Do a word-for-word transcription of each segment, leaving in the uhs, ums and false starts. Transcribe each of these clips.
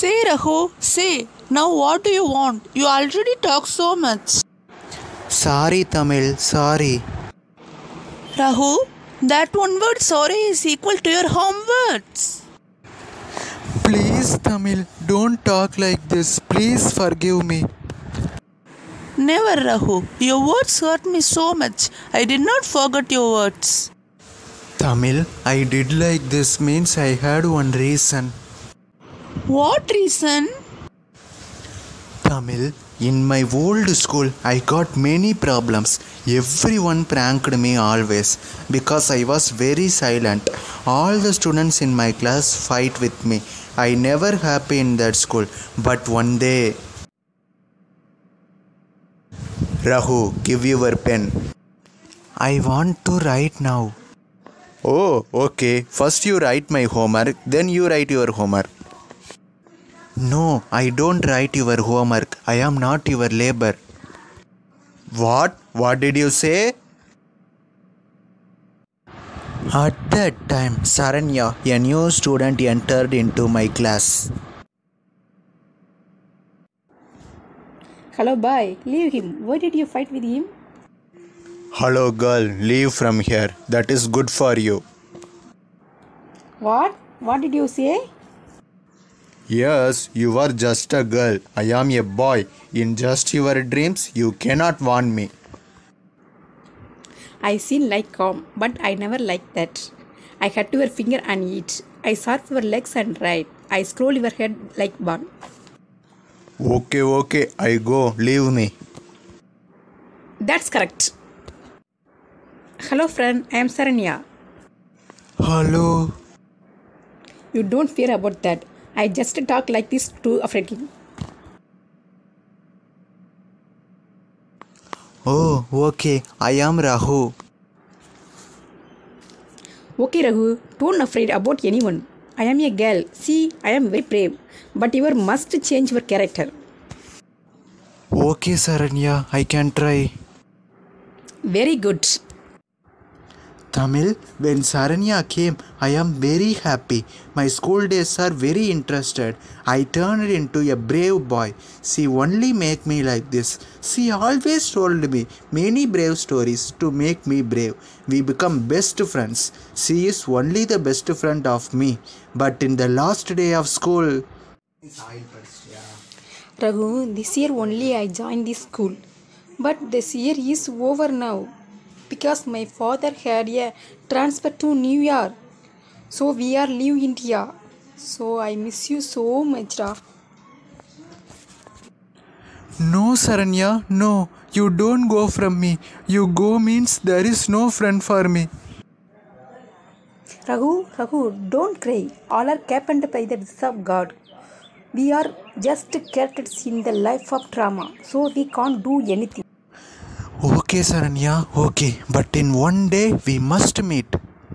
Say, Rahu, say. Now what do you want? You already talk so much. Sorry, Tamil, sorry. Rahu, that one word sorry is equal to your home words. Please, Tamil, don't talk like this. Please forgive me. Never, Rahu. Your words hurt me so much. I did not forget your words. Tamil, I did like this means I had one reason. What reason? Tamil, in my old school, I got many problems. Everyone pranked me always because I was very silent. All the students in my class fight with me. I never happy in that school. But one day... Rahu, give your pen. I want to write now. Oh, okay. First you write my homework, then you write your homework. No, I don't write your homework. I am not your labor. What? What did you say? At that time, Saranya, a new student, entered into my class. Hello, boy. Leave him. Why did you fight with him? Hello, girl. Leave from here. That is good for you. What? What did you say? Yes, you are just a girl. I am a boy. In just your dreams, you cannot warn me. I seem like calm, but I never liked that. I cut your finger and eat. I surf your legs and ride. I scroll your head like bun. Okay, okay. I go. Leave me. That's correct. Hello, friend. I am Saranya. Hello. You don't fear about that. I just talk like this to African. Oh, okay. I am Rahu. Okay, Rahu. Don't afraid about anyone. I am a girl. See, I am very brave. But you must change your character. Okay, Saranya. I can try. Very good. Tamil, when Saranya came, I am very happy. My school days are very interested. I turned into a brave boy. She only make me like this. She always told me many brave stories to make me brave. We become best friends. She is only the best friend of me. But in the last day of school... Raghu, this year only I joined this school. But this year is over now. Because my father had a transfer to New York. So we are leave India. So I miss you so much, Ra. No, Saranya, no. You don't go from me. You go means there is no friend for me. Raghu, Raghu, don't cry. All are happened by the will of God. We are just characters in the life of drama. So we can't do anything. Okay, Saranya, okay. But in one day, we must meet.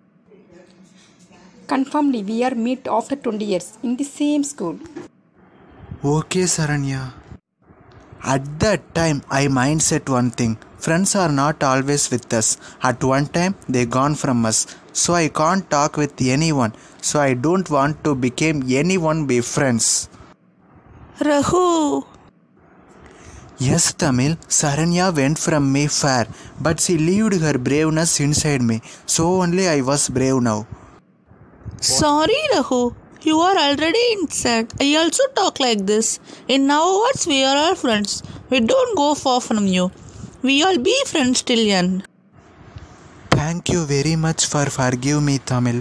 Confirmly, we are meet after twenty years in the same school. Okay, Saranya. At that time, I mindset one thing. Friends are not always with us. At one time, they gone from us. So I can't talk with anyone. So I don't want to become anyone be friends. Rahu. Yes, Tamil, Saranya went from me far, but she lived her braveness inside me. So only I was brave now. Sorry, Rahu. You are already inside. I also talk like this. In our words, we are all friends. We don't go far from you. We all be friends till end. Thank you very much for forgive me, Tamil.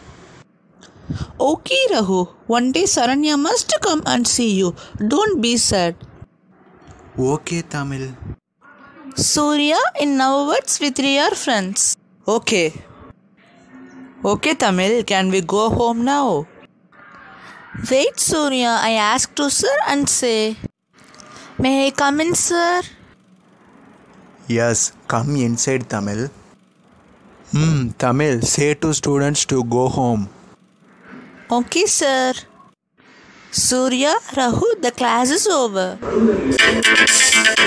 Okay, Rahu. One day Saranya must come and see you. Don't be sad. Okay, Tamil. Surya, in our words, we three are friends. Okay. Okay, Tamil, can we go home now? Wait, Surya, I ask to sir and say, may I come in, sir? Yes, come inside, Tamil. Hmm, Tamil, say to students to go home. Okay, sir. Surya, Rahu, the class is over.